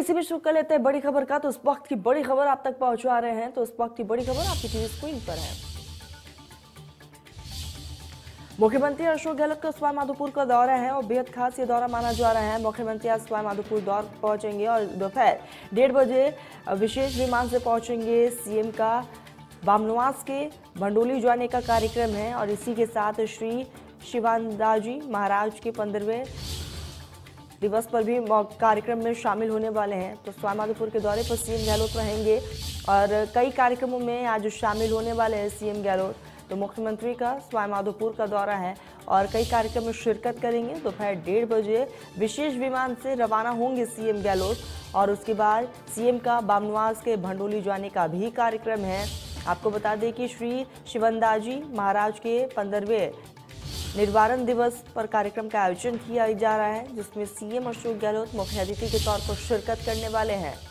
इसी बीच कर लेते हैं बड़ी खबर का। तो इस वक्त की बड़ी खबर आप तक पहुंचा रहे हैं। तो इस वक्त की बड़ी खबर आपकी टीवी स्क्रीन पर है। मुख्यमंत्री अशोक गहलोत का सवाईमाधोपुर का दौरा है और बेहद खास ये दौरा माना जा रहा है। मुख्यमंत्री आज सवाईमाधोपुर दौर पहुंचेंगे और दोपहर 1:30 बजे विशेष विमान से पहुंचेंगे। सीएम का बामनवास के भंडोली जाने का कार्यक्रम है और इसी के साथ श्री शिवानंदाजी महाराज के 15वें दिवस पर भी कार्यक्रम में शामिल होने वाले हैं। तो सवाईमाधोपुर के दौरे पर सीएम गहलोत रहेंगे और कई कार्यक्रमों में आज शामिल होने वाले हैं सीएम गहलोत। तो मुख्यमंत्री का सवाईमाधोपुर का दौरा है और कई कार्यक्रम में शिरकत करेंगे। दोपहर 1:30 बजे विशेष विमान से रवाना होंगे सीएम गहलोत और उसके बाद सीएम का बामनवास के भंडोली जाने का भी कार्यक्रम है। आपको बता दें कि श्री शिवानंदाजी महाराज के 15वें निर्वारण दिवस पर कार्यक्रम का आयोजन किया जा रहा है, जिसमें सीएम अशोक गहलोत मुख्य अतिथि के तौर पर शिरकत करने वाले हैं।